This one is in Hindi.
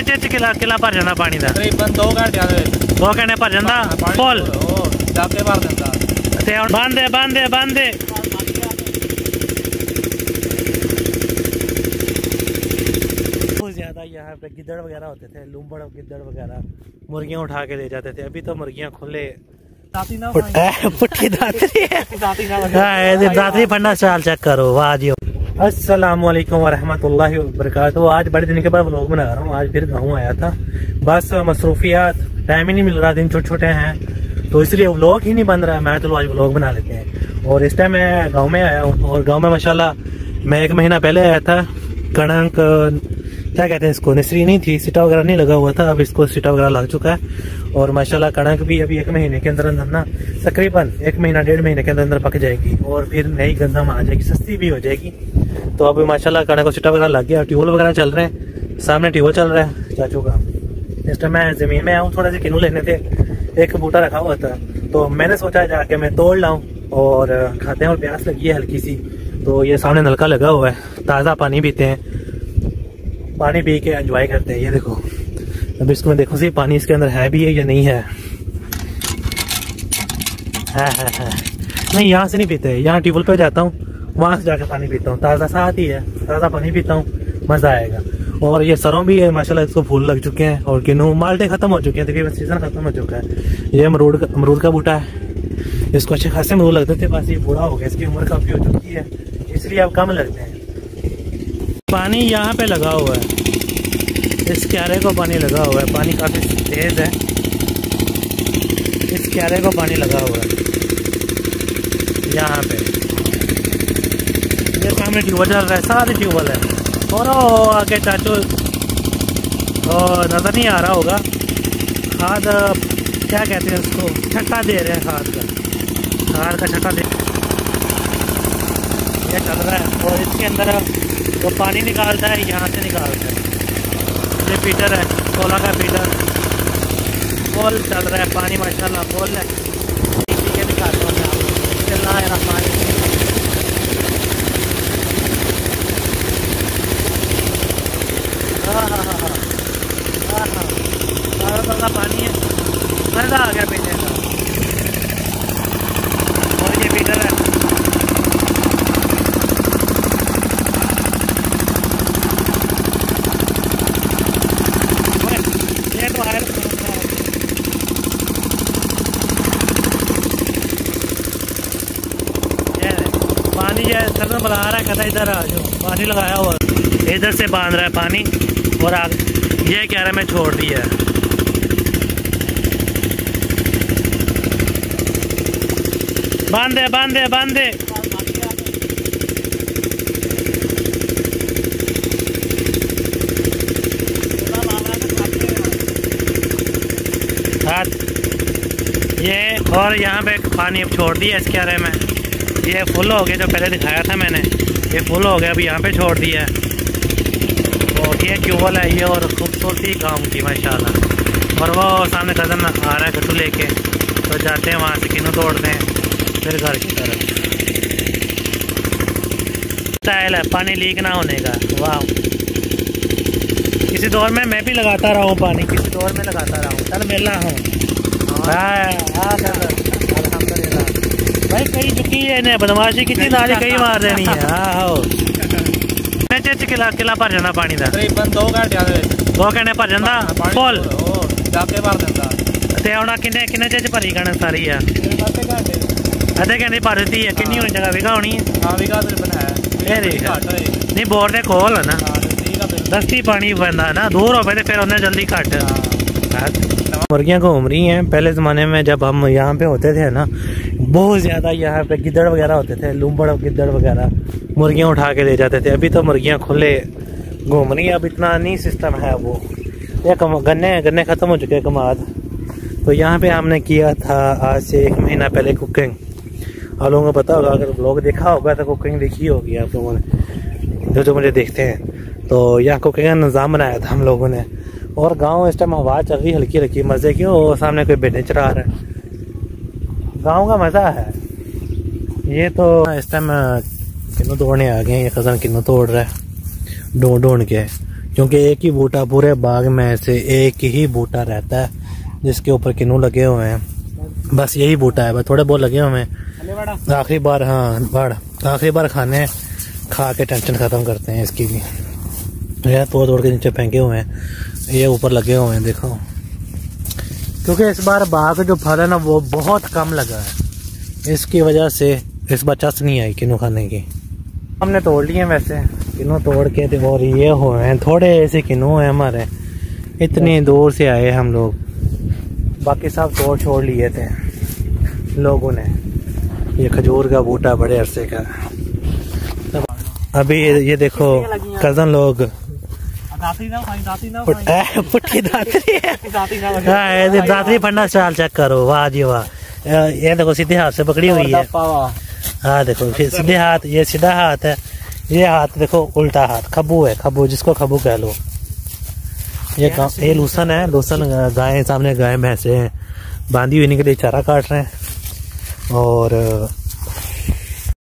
किन्ने चिर किला भर जाता पानी का? तकरीबन 2 घंटे 2 घंटे भर जाता फुल जाके भर दिता। बंद बहुत ज्यादा यहाँ पे गिद्दड़ वगैरह होते थे, लूंबड़ गिद्दड़ वगैरह मुर्गियां उठा के ले जाते थे। अभी तो मुर्गियां खुले पुट्ठी दातरी फंडा चाल चेक करो। वाह जी। अस्सलाम वालेकुम वरहमतुल्लाहि वबरकातुहू। आज बड़े दिन के बाद व्लॉग बना रहा हूँ। आज फिर गाँव आया था, बस मसरूफियात, टाइम ही नहीं मिल रहा, दिन छोटे छोटे हैं तो इसलिए व्लॉग ही नहीं बन रहा है। मैं चलो आज व्लॉग बना लेते हैं। और इस टाइम मैं गाँव में आया हूँ और गाँव में माशाल्लाह मैं 1 महीना पहले आया था। कणक क्या कहते हैं इसको, निसरी नहीं थी, सिटा वगैरह नहीं लगा हुआ था, अब इसको सिटा वगैरह लग चुका है। और माशाल्लाह कणक भी अभी 1 महीने के अंदर अंदर ना तकरीबन 1 महीना 1.5 महीने के अंदर अंदर पक जाएगी और फिर नई गंदम आ जाएगी, सस्ती भी हो जाएगी। तो अब माशाल्लाह कणक को सिटा वगैरह लग गया, ट्यूबवेल वगैरह चल रहे हैं, सामने ट्यूबवेल चल रहा है चाचू का। इस टाइम मैं जमीन में आऊँ, थोड़े से किन्नू लेने थे, एक बूटा रखा हुआ था तो मैंने सोचा जाके मैं तोड़ लाऊं और खाते हैं। और प्यास लगी है हल्की सी, तो ये सामने नलका लगा हुआ है, ताज़ा पानी पीते हैं, पानी पी के एंजॉय करते हैं। ये देखो, अब इसको मैं देखो सी पानी इसके अंदर है भी है या नहीं है। नहीं, यहाँ से नहीं पीते, यहाँ ट्यूबवेल पे जाता हूँ, वहाँ से जाके पानी पीता हूँ, ताज़ा साथ ही है, ताज़ा पानी पीता हूँ, मज़ा आएगा। और ये सरों भी है माशाल्लाह, इसको फूल लग चुके हैं और किन्नू माल्टे खत्म हो चुके हैं, तकरीबन सीजन खत्म हो चुका है। ये अमरूद का बूटा है, इसको अच्छे खासे अमरूद लगते थे, बस ये बूढ़ा हो गया, इसकी उम्र काफ़ी हो चुकी है, इसलिए अब कम लगते हैं। पानी यहाँ पे लगा हुआ है, इस क्यारे को पानी लगा हुआ है, पानी काफ़ी तेज़ है, इस क्यारे को पानी लगा हुआ है यहाँ पे। ये सामने ट्यूबवेल चल रहा है, सारे ट्यूबवेल है। और आगे चाचू नज़र नहीं आ रहा होगा, खाद क्या कहते हैं उसको, छक्का दे रहे हैं, खाद का छक्का दे, ये चल रहा है। और इसके अंदर तो पानी निकालता है, यहाँ से निकालता है। ये फीटर है, 16 का फीटर, फुल चल रहा है पानी माशाल्लाह, फुल है। पी के निकालता हूँ मैं, चल रहा है पानी। हाँ, सारा पानी है, मज़ा आ गया पीने का। और ये फीटर है, पानी जो है बुला रहा है, कहता इधर आ जाओ, पानी लगाया हुआ, इधर से बांध रहा है पानी और ये कह रहा है मैं छोड़ दिया है। बांध दे। ये और यहाँ पे पानी अब छोड़ दिया इस क्यारे में, ये फुल हो गया, जो पहले दिखाया था मैंने, ये फुल हो गया, अभी यहाँ पे छोड़ दिया है। और ये ट्यूबवेल है ये, और खूबसूरती गाँव की माशाल्लाह। और वो सामने कदम आ रहा है कट्टू लेके, तो जाते हैं वहाँ से किन्नू तोड़ते हैं, फिर घर की तरफ। स्टाइल है पानी लीक ना होने का। वाह, किसी दौर में मैं भी लगाता रहा हूँ पानी, किसी दौर में लगाता रहा हूँ, चल मिला हूँ अल्हम्दुलिल्लाह। भाई कई चुकी है इन्हें, बदमाशी कितनी नाली कई मार देनी है। हाँ, किला भर जाता पानी का? तकरीबन 2 घंटे भर जाता फुल जाके भर दिता। ते हुण किन्ने चिर भरी कणक सारी है? अद्धे घंटे भर दी है। किन्नी होनी जगह विगा होनी है? हाँ, विगा तो बनाया नहीं, बोर दे कोल है ना, दस्ती पानी पैंदा है ना, दूर हो पे फिर उन्हें जल्दी घट। मुर्गियाँ घूम रही हैं। पहले ज़माने में जब हम यहाँ पे होते थे ना, बहुत ज़्यादा यहाँ पे गिद्दड़ वगैरह होते थे, लूंबड़ गिद्दड़ वगैरह मुर्गियाँ उठा के ले जाते थे। अभी तो मुर्गियाँ खुले घूम रही हैं, अब इतना नहीं सिस्टम है। वो ये गन्ने ख़त्म हो चुके हैं कमाद। तो यहाँ पे हमने किया था आज से 1 महीना पहले कुकिंग। आप लोगों को पता होगा, अगर लोग देखा होगा तो कुकिंग देखी होगी आप लोगों ने, जो मुझे देखते हैं। तो यहाँ कुकिंग का निज़ाम बनाया था हम लोगों ने। और गांव इस टाइम हवा चल रही हल्की हल्की, मज़े की। और सामने कोई भेड़ें चरा रहा है, गांव का मज़ा है ये। तो इस टाइम किन्नू तोड़ने आ गए हैं, ये कज़न किन्नू तोड़ रहा है ढूंढ के। क्योंकि एक ही बूटा पूरे बाग में से एक ही बूटा रहता है जिसके ऊपर किन्नू लगे हुए हैं। बस यही बूटा है, बस थोड़े बहुत लगे हुए हैं। आखिरी बार आखिरी बार खाने खा के टेंशन ख़त्म करते हैं इसकी भी। यह तोड़ के नीचे फेंके हुए हैं, ये ऊपर लगे हुए हैं देखो। क्योंकि इस बार बाग जो फल है ना वो बहुत कम लगा है, इसकी वजह से इस बार चस नहीं आई किन्नू खाने की। हमने तोड़ लिए वैसे किन्नू तोड़ के, और ये हुए हैं थोड़े ऐसे किन्नू हैं हमारे, इतनी दूर से आए हम लोग, बाकी सब तोड़ छोड़ लिए थे लोगों ने। ये खजूर का बूटा बड़े अरसे का। अभी ये देखो कजन लोग पुट्ठी दातरी फंडा चाल चेक करो, वाह जी वाह। ये देखो सीधे हाथ से पकड़ी हुई है। हाँ देखो सीधे हाथ, ये सीधा हाथ है, ये हाथ देखो उल्टा हाथ, खब्बू है, खब्बू जिसको खब्बू कह लो। ये लूसन है, लूसन गाय सामने गाय भैंसे हैं बांधी हुई, इनके लिए चारा काट रहे हैं। और